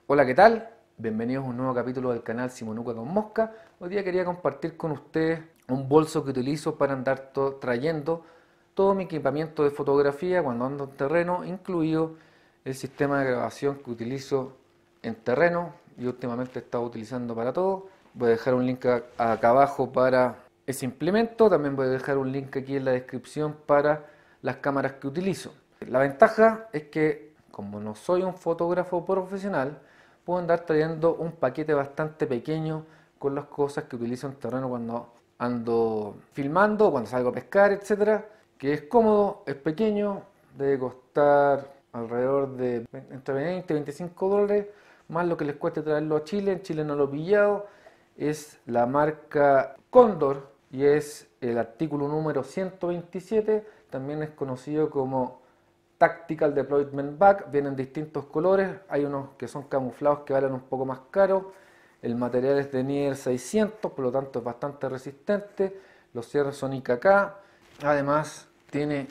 Hola, ¿qué tal? Bienvenidos a un nuevo capítulo del canal Simonuca con Mosca. Hoy día quería compartir con ustedes un bolso que utilizo para andar trayendo todo mi equipamiento de fotografía cuando ando en terreno, incluido el sistema de grabación que utilizo en terreno y últimamente he estado utilizando para todo. Voy a dejar un link acá abajo para ese implemento. También voy a dejar un link aquí en la descripción para las cámaras que utilizo. La ventaja es que, como no soy un fotógrafo profesional, puedo andar trayendo un paquete bastante pequeño con las cosas que utilizo en terreno cuando ando filmando, cuando salgo a pescar, etcétera, que es cómodo, es pequeño, debe costar alrededor de entre 20 y 25 dólares, más lo que les cueste traerlo a Chile. En Chile no lo he pillado. Es la marca Condor y es el artículo número 127, también es conocido como Tactical Deployment Bag. Vienen distintos colores, hay unos que son camuflados que valen un poco más caro. El material es de Nier 600, por lo tanto es bastante resistente. Los cierres son IKK. Además tiene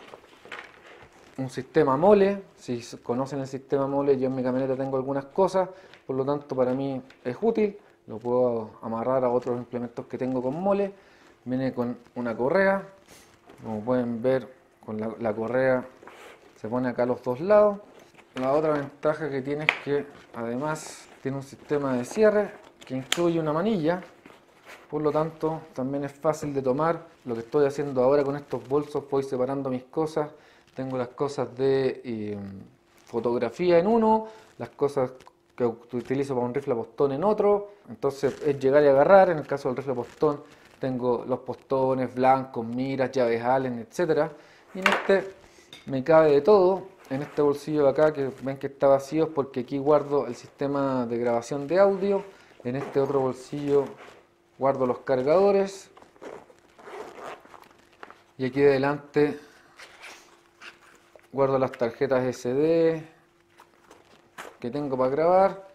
un sistema mole. Si conocen el sistema mole, yo en mi camioneta tengo algunas cosas, por lo tanto para mí es útil. Lo puedo amarrar a otros implementos que tengo con mole. Viene con una correa, como pueden ver, con la correa se pone acá a los dos lados. La otra ventaja que tiene es que además tiene un sistema de cierre que incluye una manilla, por lo tanto también es fácil de tomar. Lo que estoy haciendo ahora con estos bolsos, voy separando mis cosas. Tengo las cosas de fotografía en uno, las cosas que utilizo para un rifle a postón en otro. Entonces es llegar y agarrar. En el caso del rifle a postón tengo los postones blancos, miras, llaves Allen, etcétera. Y en este me cabe de todo. En este bolsillo de acá, que ven que está vacío, es porque aquí guardo el sistema de grabación de audio. En este otro bolsillo guardo los cargadores. Y aquí adelante guardo las tarjetas SD que tengo para grabar.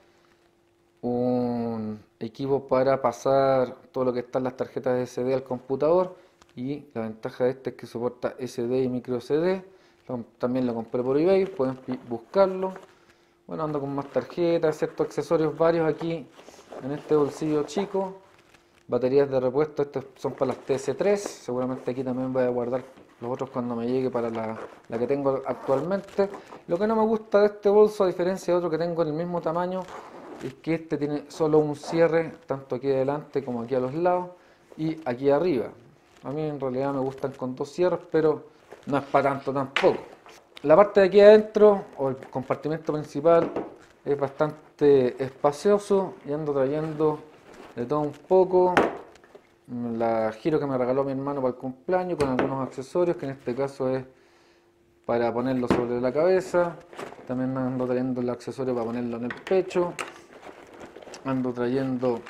Un equipo para pasar todo lo que está en las tarjetas SD al computador. Y la ventaja de este es que soporta SD y micro SD. También lo compré por eBay, pueden buscarlo. Bueno, ando con más tarjetas, ciertos accesorios varios aquí en este bolsillo chico. Baterías de repuesto, estas son para las TS3. Seguramente aquí también voy a guardar los otros cuando me llegue para la que tengo actualmente. Lo que no me gusta de este bolso, a diferencia de otro que tengo en el mismo tamaño, es que este tiene solo un cierre, tanto aquí adelante como aquí a los lados y aquí arriba. A mí en realidad me gustan con dos cierres, pero no es para tanto tampoco. La parte de aquí adentro, o el compartimento principal, es bastante espacioso y ando trayendo de todo un poco. La giro que me regaló mi hermano para el cumpleaños, con algunos accesorios, que en este caso es para ponerlo sobre la cabeza. También ando trayendo el accesorio para ponerlo en el pecho. Ando trayendo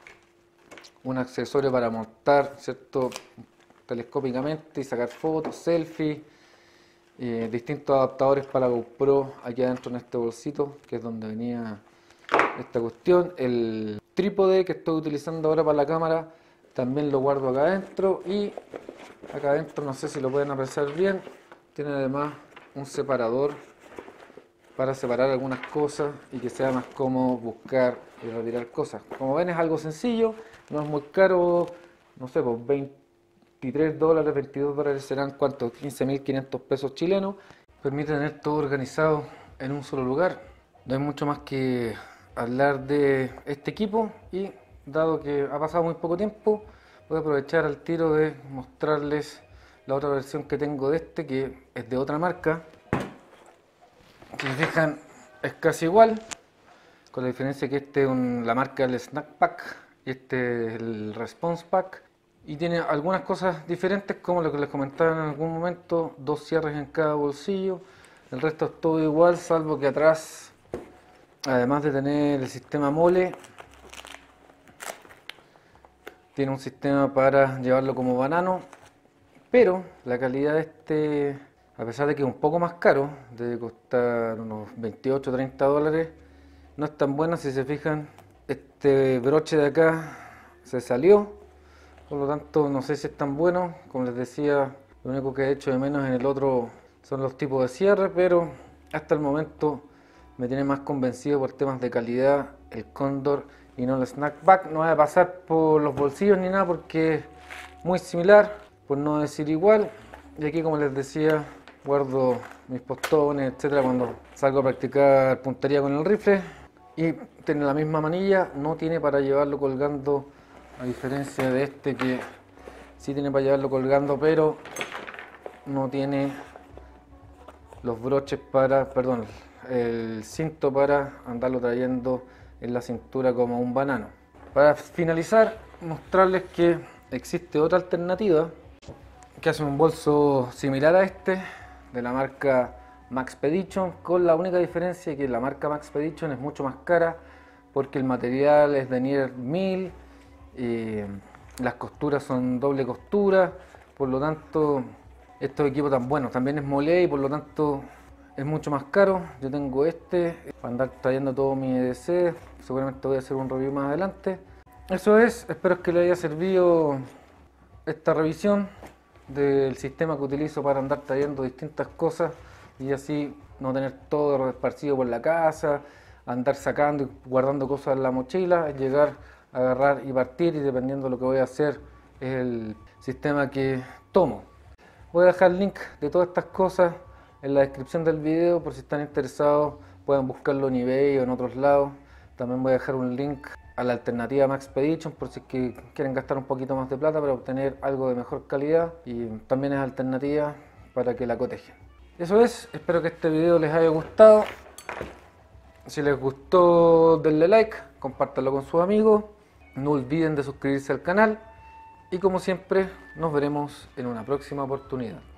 un accesorio para montar, ¿cierto?, telescópicamente y sacar fotos, selfies. Distintos adaptadores para la GoPro aquí adentro en este bolsito, que es donde venía esta cuestión. El trípode que estoy utilizando ahora para la cámara también lo guardo acá adentro. Y acá adentro, no sé si lo pueden apreciar bien, tiene además un separador para separar algunas cosas y que sea más cómodo buscar y retirar cosas. Como ven, es algo sencillo, no es muy caro, no sé, pues 23 dólares, 22 dólares serán, ¿cuántos? 15.500 pesos chilenos. Permite tener todo organizado en un solo lugar. No hay mucho más que hablar de este equipo y, dado que ha pasado muy poco tiempo, voy a aprovechar al tiro de mostrarles la otra versión que tengo de este, que es de otra marca. Si se fijan, es casi igual, con la diferencia que este es la marca del Snack Pack y este es el Response Pack. Y tiene algunas cosas diferentes, como lo que les comentaba en algún momento, dos cierres en cada bolsillo. El resto es todo igual, salvo que atrás, además de tener el sistema mole, tiene un sistema para llevarlo como banano. Pero la calidad de este, a pesar de que es un poco más caro, debe costar unos 28 o 30 dólares, no es tan buena. Si se fijan, este broche de acá se salió, por lo tanto no sé si es tan bueno. Como les decía, lo único que he hecho de menos en el otro son los tipos de cierre, pero hasta el momento me tiene más convencido por temas de calidad el Condor y no el Snapback. No voy a pasar por los bolsillos ni nada porque es muy similar, por no decir igual. Y aquí, como les decía, guardo mis postones, etcétera, cuando salgo a practicar puntería con el rifle. Y tiene la misma manilla, no tiene para llevarlo colgando, a diferencia de este que sí tiene para llevarlo colgando, pero no tiene los broches para, perdón, el cinto para andarlo trayendo en la cintura como un banano. Para finalizar, mostrarles que existe otra alternativa que hace un bolso similar a este, de la marca Maxpedition, con la única diferencia que la marca Maxpedition es mucho más cara porque el material es de Nier 1000, las costuras son doble costura, por lo tanto estos equipos tan buenos, también es molé y por lo tanto es mucho más caro. Yo tengo este para andar trayendo todo mi EDC, seguramente voy a hacer un review más adelante. Eso es, espero que les haya servido esta revisión del sistema que utilizo para andar trayendo distintas cosas y así no tener todo esparcido por la casa, andar sacando y guardando cosas en la mochila, llegar, agarrar y partir, y dependiendo de lo que voy a hacer es el sistema que tomo. Voy a dejar el link de todas estas cosas en la descripción del video por si están interesados, pueden buscarlo en eBay o en otros lados. También voy a dejar un link a la alternativa Maxpedition por si es que quieren gastar un poquito más de plata para obtener algo de mejor calidad, y también es alternativa para que la cotejen. Eso es, espero que este video les haya gustado. Si les gustó, denle like, compártanlo con sus amigos, no olviden de suscribirse al canal y como siempre nos veremos en una próxima oportunidad.